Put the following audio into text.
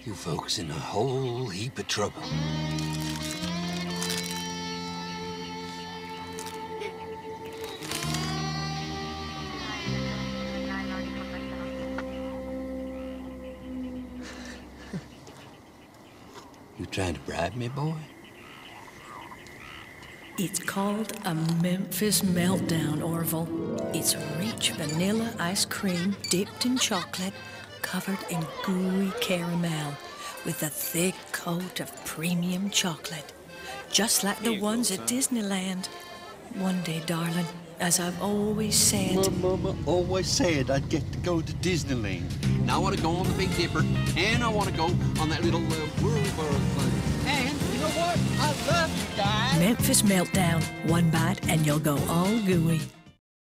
You folks in a whole heap of trouble. You trying to bribe me, boy? It's called a Memphis Meltdown, Orville. It's rich vanilla ice cream dipped in chocolate, covered in gooey caramel, with a thick coat of premium chocolate, just like the ones at Disneyland. One day, darling, as I've always said... Mama always said I'd get to go to Disneyland. Now I want to go on the Big Dipper, and I want to go on that little whirlwind thing. And you know what? I love you guys. Memphis Meltdown. One bite and you'll go all gooey.